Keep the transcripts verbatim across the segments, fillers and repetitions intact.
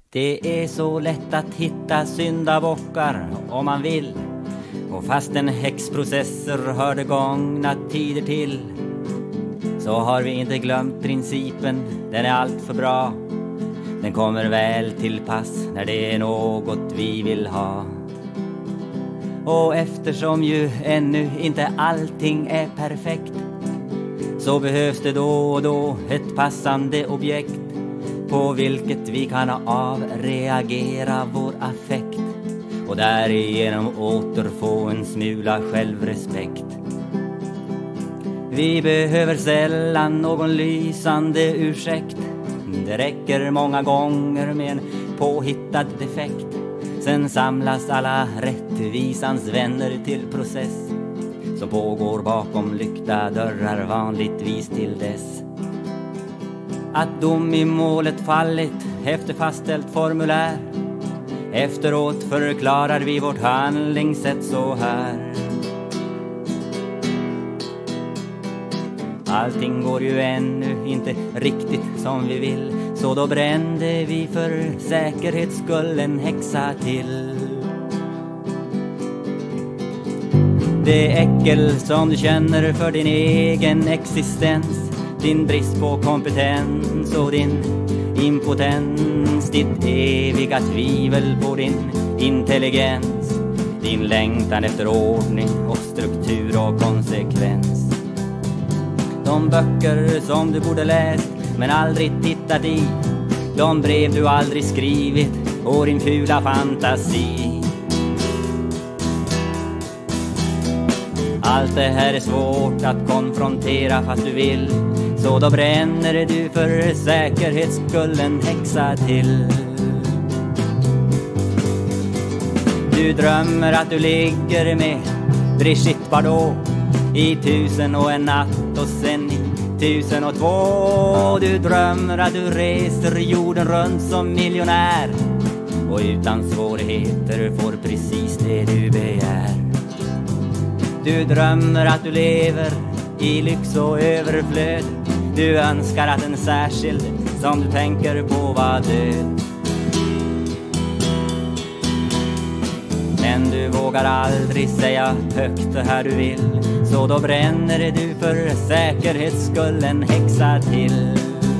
Det är så lätt att hitta syndabockar om man vill. Och fast en häxprocesser hör det gångna tider till, så har vi inte glömt principen, den är allt för bra. Den kommer väl till pass när det är något vi vill ha. Och eftersom ju ännu inte allting är perfekt, så behövs det då och då ett passande objekt på vilket vi kan avreagera vår affekt och därigenom återfå en smula självrespekt. Vi behöver sällan någon lysande ursäkt. Det räcker många gånger med en påhittad defekt. Sen samlas alla rättvisans vänner till process som pågår bakom lyckta dörrar vanligtvis till dess att dom i målet fallit efter fastställt formulär. Efteråt förklarar vi vårt handlingssätt så här: allting går ju ännu inte riktigt som vi vill, så då brände vi för säkerhets skull en häxa till. Det äckel som du känner för din egen existens, din brist på kompetens och din impotens, ditt eviga tvivel på din intelligens, din längtan efter ordning och struktur och konsekvens. De böcker som du borde läst men aldrig tittat i, de brev du aldrig skrivit och din fula fantasi. Allt det här är svårt att konfrontera fast du vill, så då bränner du för säkerhets skull en häxa till. Du drömmer att du ligger med Brigitte Bardot i tusen och en natt och sen i tusen och två. Du drömmer att du reser jorden runt som miljonär och utan svårigheter får precis det du begär. Du drömmer att du lever i lyx och överflöd. Du önskar att en särskild som du tänker på var död. Men du vågar aldrig säga högt det här du vill, så då bränner du för säkerhets skull en häxa till.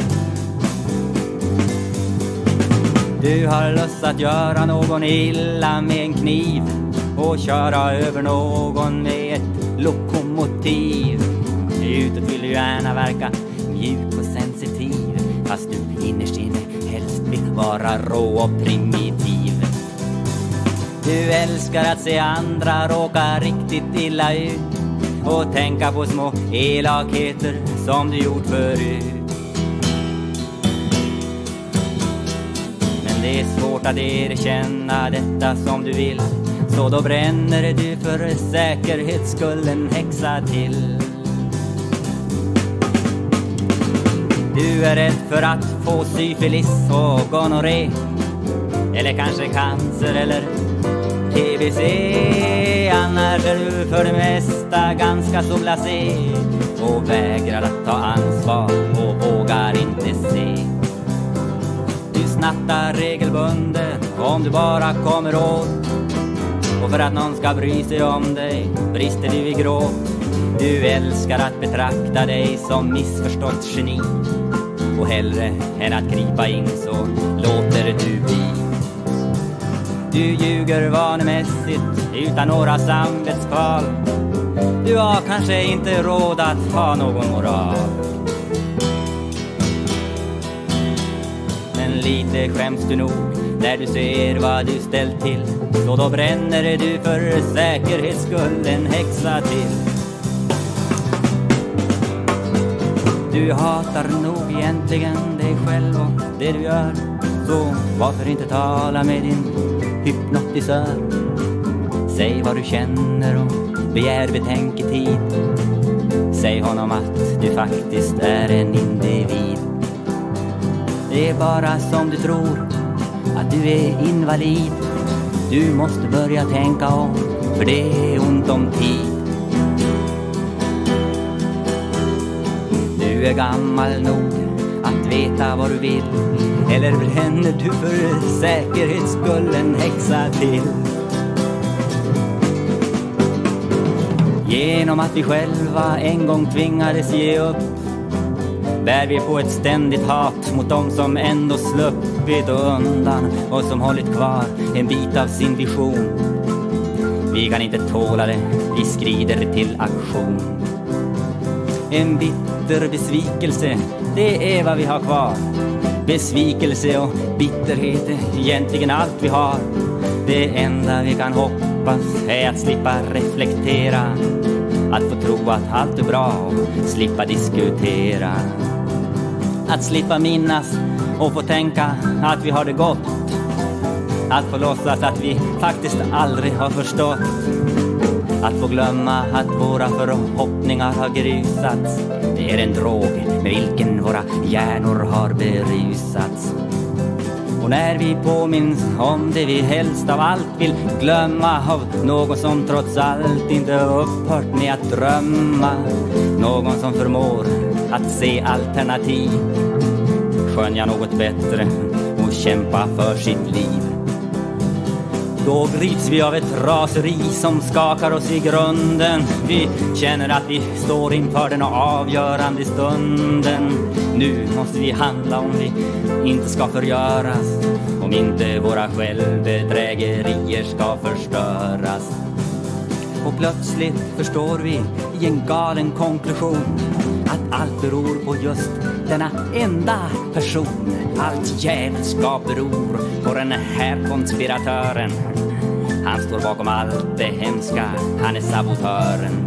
Du har lust att göra någon illa med en kniv och köra över någon med ett lokomotiv. Utåt vill du gärna verka mjuk och sensitiv, fast du innerst inne helst vill vara rå och primitiv. Du älskar att se andra råka riktigt illa ut och tänka på små elakheter som du gjort förut. Men det är svårt att erkänna detta som du vill, så då bränner du för säkerhets skull en häxa till. Du är rädd för att få syfilis och gonorré, eller kanske cancer eller T B C. Annars är du för det mesta ganska så blasé och vägrar att ta ansvar och vågar inte se. Du snattar regelbundet om du bara kommer åt, och för att någon ska bry sig om dig brister du i gråt. Du älskar att betrakta dig som missförstått geni, och hellre än att gripa in så låter du bli. Du ljuger vanemässigt utan några samvetskval. Du har kanske inte råd att ha någon moral, men lite skäms du nog när du ser vad du ställt till, så då bränner du för säkerhets skull en häxa till. Du hatar nog egentligen dig själv och det du gör, så varför inte tala med din hypnotisör? Säg vad du känner och begär betänketid. Säg honom att du faktiskt är en individ. Det är bara som du tror att du är invalid. Du måste börja tänka om, för det är ont om tid. Du är gammal nog att veta vad du vill? Eller bränner du för säkerhets skull en häxa till? Genom att vi själva en gång tvingades ge upp bär vi på ett ständigt hat mot dem som ändå sluppit undan och som hållit kvar en bit av sin vision. Vi kan inte tåla det, vi skrider till aktion. En bitter besvikelse, det är vad vi har kvar. Besvikelse och bitterhet är egentligen allt vi har. Det enda vi kan hoppas är att slippa reflektera, att få tro att allt är bra och slippa diskutera. Att slippa minnas och få tänka att vi har det gott. Att få låtsas att vi faktiskt aldrig har förstått. Att få glömma att våra förhoppningar har grusats. Det är en drog med vilken våra hjärnor har berusats. Och när vi påminns om det vi helst av allt vill glömma, av någon som trots allt inte upphört med att drömma, någon som förmår att se alternativ, skönja något bättre och kämpa för sitt liv. Då grips vi av ett raseri som skakar oss i grunden. Vi känner att vi står inför den avgörande stunden. Nu måste vi handla om vi inte ska förgöras, om inte våra självbedrägerier ska förstöras. Och plötsligt förstår vi i en galen konklusion att allt beror på just denna enda person. Allt jävelskap beror på den här konspiratören. Han står bakom allt det hemska, han är sabotören.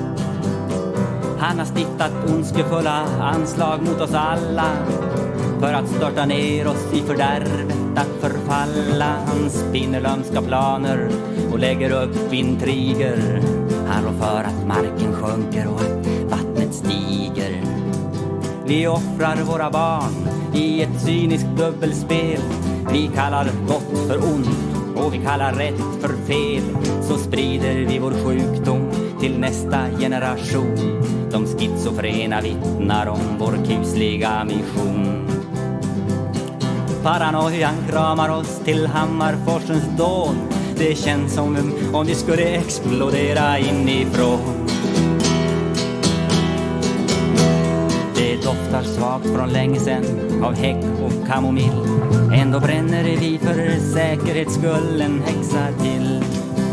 Han har stiftat ondskefulla anslag mot oss alla för att störta ner oss i fördärvet att förfalla. Han spinner lömska planer och lägger upp intriger. Han rår för att marken sjunker och att vattnet stiger. Vi offrar våra barn i ett cyniskt dubbelspel. Vi kallar gott för ont och vi kallar rätt för fel. Så sprider vi vår sjukdom till nästa generation. De schizofrena vittnar om vår kusliga mission. Paranoian kramar oss till Hammarforsens dån. Det känns som om vi skulle explodera inifrån. Det doftar svagt från länge sedan av häck och kamomill. Ändå bränner vi för säkerhets skull en häxa till.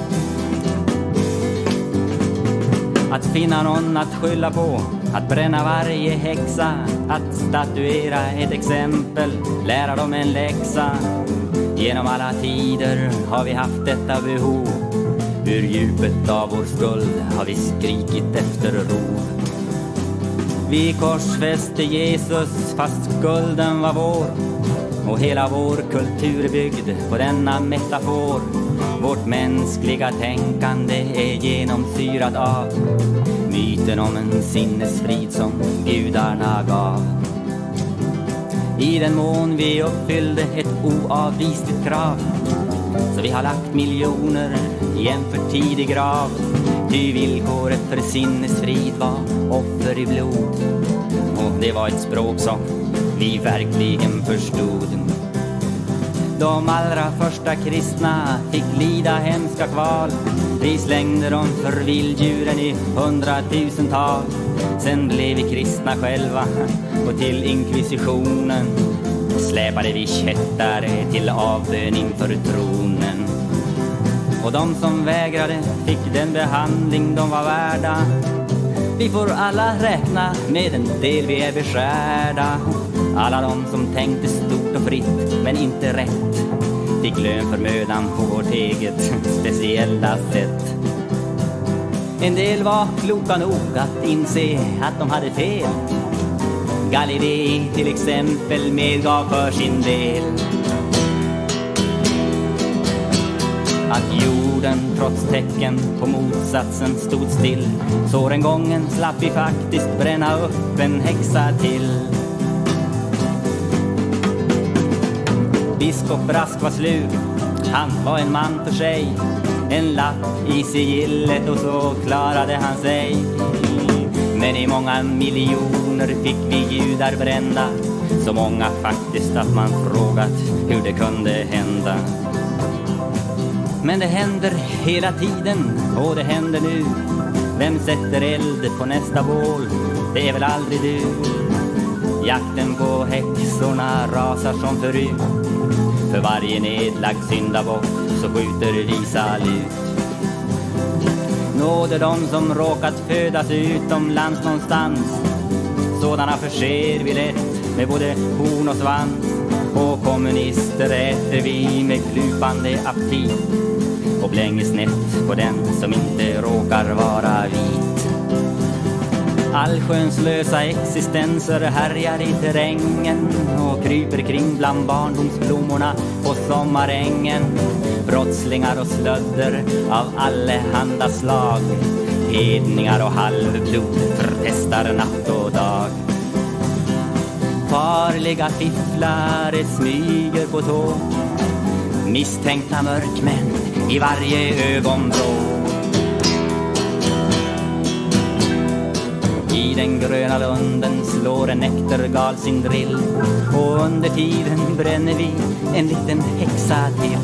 Att finna någon att skylla på, att bränna varje häxa, att statuera ett exempel, lära dem en läxa. Genom alla tider har vi haft detta behov. Ur djupet av vår skuld har vi skrikit efter ro. Vi korsfäste Jesus fast skulden var vår, och hela vår kultur är byggd på denna metafor. Vårt mänskliga tänkande är genomsyrat av myten om en sinnesfrid som gudarna gav. I den mån vi uppfyllde ett oavvisligt krav, så vi har lagt miljoner i en för tidig grav. Ty villkoret för sinnesfrid var offer i blod, och det var ett språk som vi verkligen förstod. De allra första kristna fick lida hemska kval. Vi slängde dem för vilddjuren i hundratusental. Sen blev vi kristna själva, och till inkvisitionen släpade vi kättare till avbön inför tronen. Och de som vägrade fick den behandling de var värda. Vi får alla räkna med en del vi är beskärda. Alla de som tänkte stort och fritt men inte rätt fick lön för mödan på vårt eget speciella sätt. En del var kloka nog att inse att de hade fel. Galilei till exempel medgav för sin del att jorden trots tecken på motsatsen stod still. Så den gången slapp vi faktiskt bränna upp en häxa till. Biskop Brask var slug, han var en man för sig. En lapp i sigillet och så klarade han sig. Men i många miljoner fick vi judar brända, Så många faktiskt att man frågat hur det kunde hända. Men det händer hela tiden och det händer nu. Vem sätter eld på nästa bål? Det är väl aldrig du. Jakten på häxorna rasar som förut. För varje nedlagd syndabock så skjuter vi salut. Nåde de som råkat födas utomlands någonstans. Sådana förser vi lätt med både horn och svans. Och kommunister äter vi med glupande aptit. Och blänger snett på den som inte råkar vara vit. Allsköns lösa existenser härjar i terrängen och kryper kring bland barndomsblommorna på sommarängen. Brottslingar och slödder av allehanda slag. Hedningar och halvblod förtestar natt och dag. Farliga fifflare smyger på tå. Misstänkta mörkmän i varje ögonvrå. I den gröna lunden slår en näktergal sin drill. Och under tiden bränner vi en liten häxa till.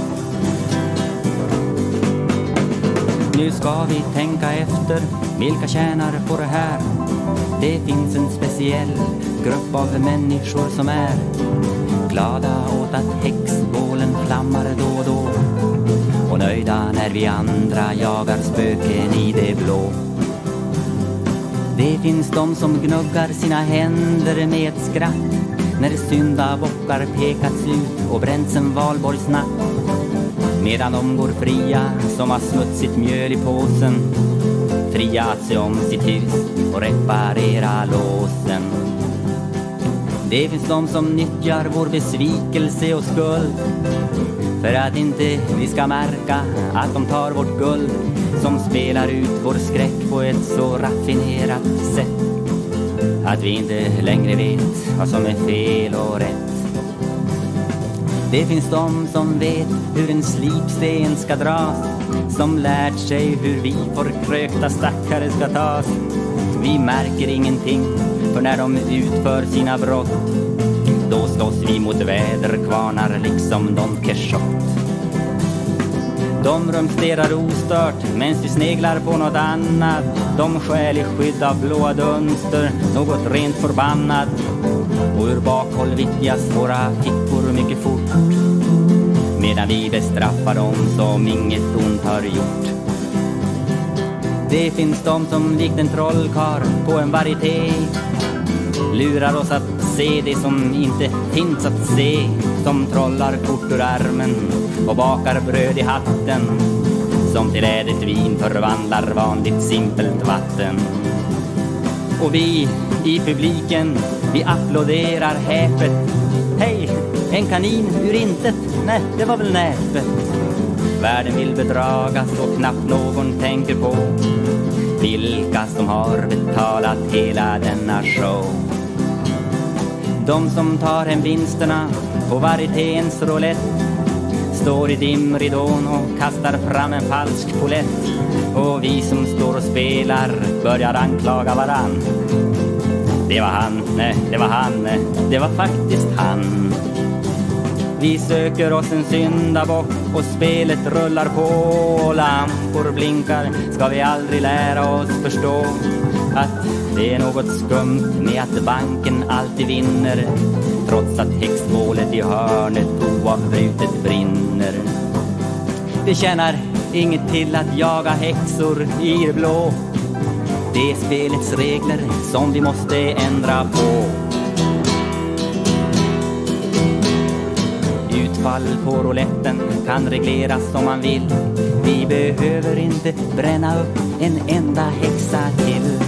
Nu ska vi tänka efter, vilka tjänar på det här? Det finns en speciell grupp av människor som är glada åt att häxbålen flammar då och då. Och nöjda när vi andra jagar spöken i det blå. Det finns de som gnuggar sina händer med ett skratt när syndabockar pekats ut och bränts en valborgsnatt. Medan de går fria som har smutsigt mjöl i påsen. Fria att se om sitt hus och reparera låsen. Det finns de som nyttjar vår besvikelse och skuld. För att inte vi ska märka att de tar vårt guld. Som spelar ut vår skräck på ett så raffinerat sätt. Att vi inte längre vet vad som är fel och rätt. Det finns de som vet hur en slipsten ska dras. Som lärt sig hur vi förkrökta stackare ska tas. Vi märker ingenting, för när de utför sina brott då slåss vi mot väderkvarnar liksom Don Quixote. De rumsterar ostört medan vi sneglar på något annat. De skäl i skydd av blåa dunster, något rent förbannat. Och ur bakhåll vittjas våra fickor mycket fort. Medan vi bestraffar dem som inget ont har gjort. Det finns de som likt en trollkar på en varieté lurar oss att se det som inte finns att se. Som trollar kort ur armen och bakar bröd i hatten. Som till ädet vin förvandlar vanligt simpelt vatten. Och vi i publiken, vi applåderar häpet. Hej, en kanin ur intet, nej det var väl näpet. Världen vill bedragas och knappt någon tänker på vilka som har betalat hela denna show. De som tar hem vinsterna på varieténs roulette står i dimridån och kastar fram en falsk polett. Och vi som står och spelar börjar anklaga varann. Det var han, nej, det var han, nej, det var faktiskt han. Vi söker oss en syndabock och spelet rullar på. Lampor blinkar, ska vi aldrig lära oss förstå att det är något skumt med att banken alltid vinner. Trots att häxmålet i hörnet oavbrutet brinner. Det tjänar inget till att jaga häxor i det blå. Det är spelets regler som vi måste ändra på. Utfall på rouletten kan regleras som man vill. Vi behöver inte bränna upp en enda häxa till.